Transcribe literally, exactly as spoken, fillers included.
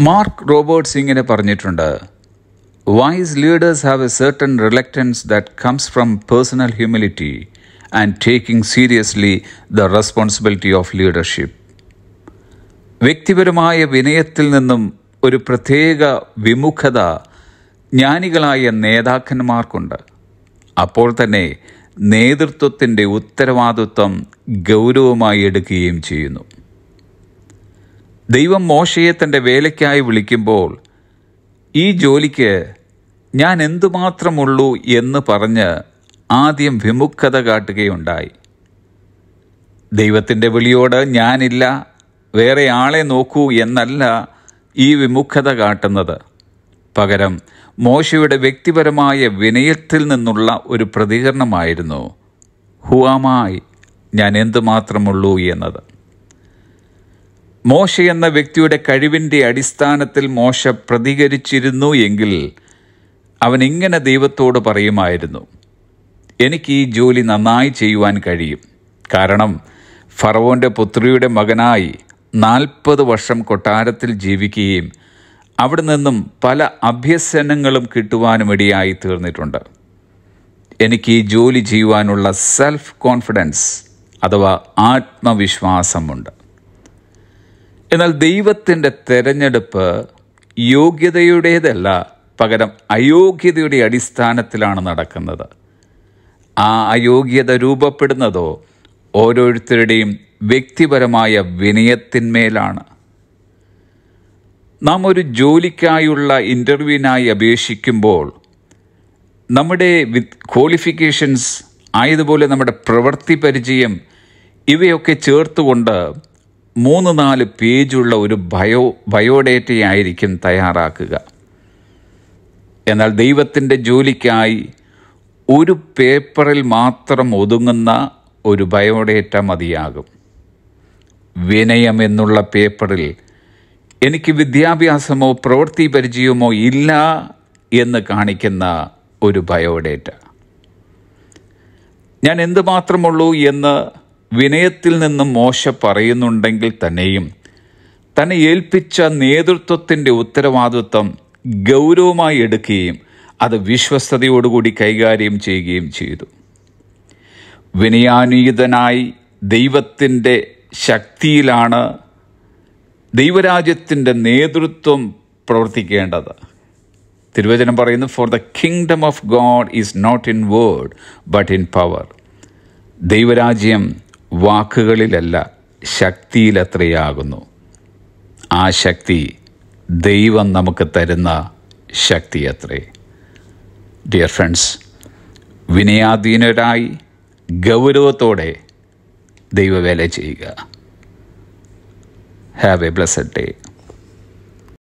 Mark Roberts ഇങ്ങനെ പറഞ്ഞിട്ടുണ്ട്, wise leaders have a certain reluctance that comes from personal humility and taking seriously the responsibility of leadership. വ്യക്തിപരമായ വിനയത്തിൽ നിന്നും ഒരു പ്രത്യേക വിമുഖത ജ്ഞാനികളായ നേതാക്കന്മാർക്കുണ്ട്. അപ്പോൾ തന്നെ നേതൃത്വത്തിൻ്റെ ഉത്തരവാദിത്വം ഗൗരവമായി എടുക്കുകയും ചെയ്യുന്നു. ദൈവം മോശയെ തൻ്റെ വേലയ്ക്കായി വിളിക്കുമ്പോൾ ഈ ജോലിക്ക് ഞാൻ എന്തുമാത്രമുള്ളൂ എന്ന് പറഞ്ഞ് ആദ്യം വിമുഖത കാട്ടുകയുണ്ടായി. ദൈവത്തിൻ്റെ വിളിയോട് ഞാനില്ല, വേറെ ആളെ നോക്കൂ എന്നല്ല ഈ വിമുഖത കാട്ടുന്നത്. പകരം മോശയുടെ വ്യക്തിപരമായ വിനയത്തിൽ നിന്നുള്ള ഒരു പ്രതികരണമായിരുന്നു ഹുവാമായി, ഞാൻ എന്തുമാത്രമുള്ളൂ എന്നത്. മോശ എന്ന വ്യക്തിയുടെ കഴിവിൻ്റെ അടിസ്ഥാനത്തിൽ മോശ പ്രതികരിച്ചിരുന്നു എങ്കിൽ അവൻ ഇങ്ങനെ ദൈവത്തോട് പറയുമായിരുന്നു, എനിക്ക് ഈ ജോലി നന്നായി ചെയ്യുവാൻ കഴിയും. കാരണം ഫറവോൻ്റെ പുത്രിയുടെ മകനായി നാൽപ്പത് വർഷം കൊട്ടാരത്തിൽ ജീവിക്കുകയും അവിടെ നിന്നും പല അഭ്യസനങ്ങളും കിട്ടുവാനും ഇടയായി തീർന്നിട്ടുണ്ട്. എനിക്ക് ഈ ജോലി ചെയ്യുവാനുള്ള സെൽഫ് കോൺഫിഡൻസ് അഥവാ ആത്മവിശ്വാസമുണ്ട്. എന്നാൽ ദൈവത്തിൻ്റെ തെരഞ്ഞെടുപ്പ് യോഗ്യതയുടേതല്ല, പകരം അയോഗ്യതയുടെ അടിസ്ഥാനത്തിലാണ് നടക്കുന്നത്. ആ അയോഗ്യത രൂപപ്പെടുന്നതോ ഓരോരുത്തരുടെയും വ്യക്തിപരമായ വിനയത്തിന്മേലാണ്. നാം ഒരു ജോലിക്കായുള്ള ഇൻ്റർവ്യൂവിനായി അപേക്ഷിക്കുമ്പോൾ നമ്മുടെ ക്വാളിഫിക്കേഷൻസ് ആയതുപോലെ നമ്മുടെ പ്രവൃത്തി പരിചയം ഇവയൊക്കെ ചേർത്തുകൊണ്ട് മൂന്ന് നാല് പേജുള്ള ഒരു ബയോ ബയോഡേറ്റയായിരിക്കും തയ്യാറാക്കുക. എന്നാൽ ദൈവത്തിൻ്റെ ജോലിക്കായി ഒരു പേപ്പറിൽ മാത്രം ഒതുങ്ങുന്ന ഒരു ബയോഡേറ്റ മതിയാകും. വിനയം എന്നുള്ള പേപ്പറിൽ എനിക്ക് വിദ്യാഭ്യാസമോ പ്രവൃത്തി പരിചയമോ ഇല്ല എന്ന് കാണിക്കുന്ന ഒരു ബയോഡേറ്റ. ഞാൻ എന്തുമാത്രമുള്ളൂ എന്ന് വിനയത്തിൽ നിന്നും മോശ പറയുന്നുണ്ടെങ്കിൽ തന്നെയും തന്നെ ഏൽപ്പിച്ച നേതൃത്വത്തിൻ്റെ ഉത്തരവാദിത്വം ഗൗരവമായി എടുക്കുകയും അത് വിശ്വസ്തയോടുകൂടി കൈകാര്യം ചെയ്യുകയും ചെയ്തു. വിനയാനുയുതനായി ദൈവത്തിൻ്റെ ശക്തിയിലാണ് ദൈവരാജ്യത്തിൻ്റെ നേതൃത്വം പ്രവർത്തിക്കേണ്ടത്. തിരുവചനം പറയുന്നു, for the kingdom of God is not in word but in power. ദൈവരാജ്യം വാക്കുകളിലല്ല, ശക്തിയിലത്രയാകുന്നു. ആ ശക്തി ദൈവം നമുക്ക് തരുന്ന ശക്തി അത്രേ. ഡിയർ ഫ്രണ്ട്സ്, വിനയാധീനരായി ഗൗരവത്തോടെ ദൈവവേല ചെയ്യുക. Have a blessed day.